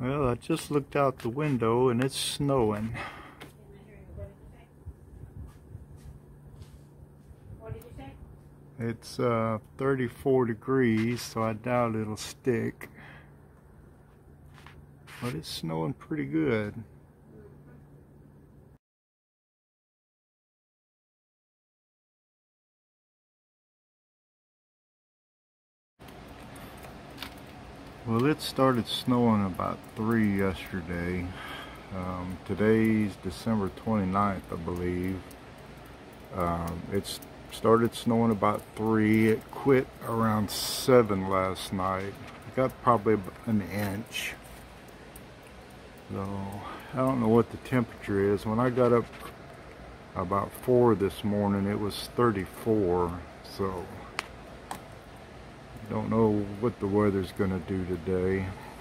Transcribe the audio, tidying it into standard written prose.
Well, I just looked out the window and it's snowing. What did you say? It's 34 degrees, so I doubt it'll stick. But it's snowing pretty good. Well, it started snowing about 3 yesterday. Today's December 29th, I believe. It started snowing about 3. It quit around 7 last night. It got probably an inch. So, I don't know what the temperature is. When I got up about 4 this morning, it was 34. So, don't know what the weather's going to do today.